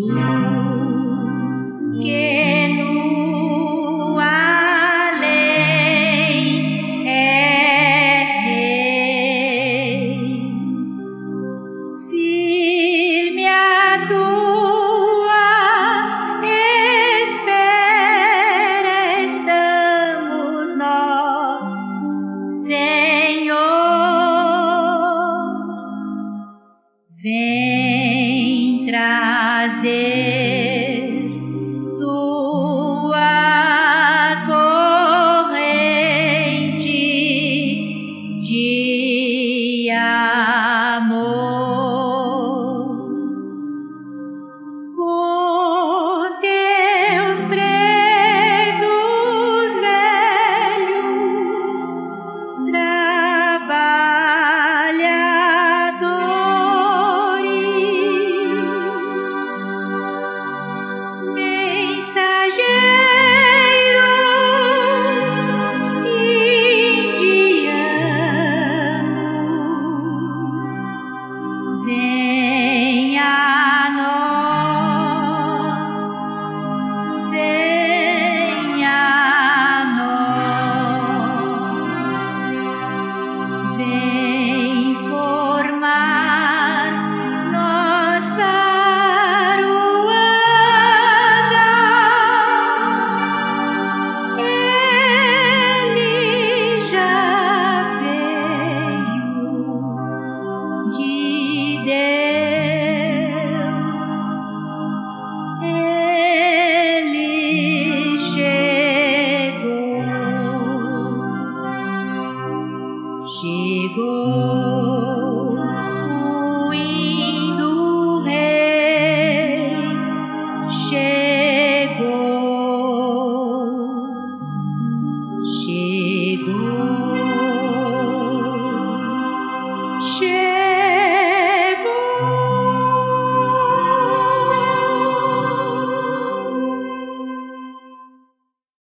que no além é Rei. Firme a tua espera estamos nós, Senhor. Vem trazer tua corrente de amor. Com teus pregos velhos, mensageiro indiano, vem a nós, vem a nós, vem formar nossa de Deus, Ele chegou, o indo Rei, chegou.